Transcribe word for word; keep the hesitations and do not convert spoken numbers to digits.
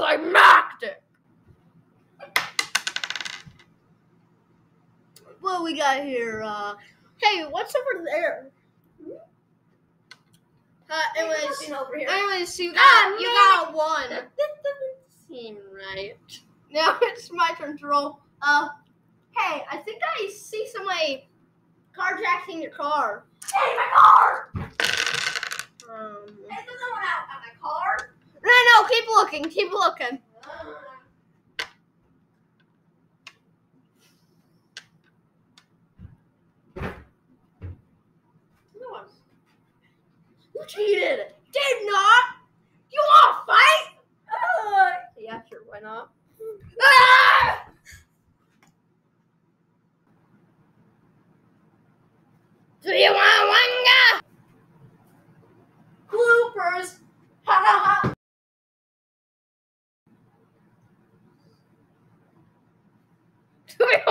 Anticlimactic. What we got here? Uh, hey, what's over there? Uh, anyways, over here. anyways, you got Ah, you man. got one. That doesn't seem right. Now it's my turn to roll. Uh, hey, I think I see somebody carjacking your car. Hey, my car! Um, Hey, there's no one out at my car. no, no, keep looking, keep looking. No one. You cheated. Did not. You want to fight? Uh, Yeah, sure. Why not? ah! Do you want one? Bloopers. Ha ha ha. Do you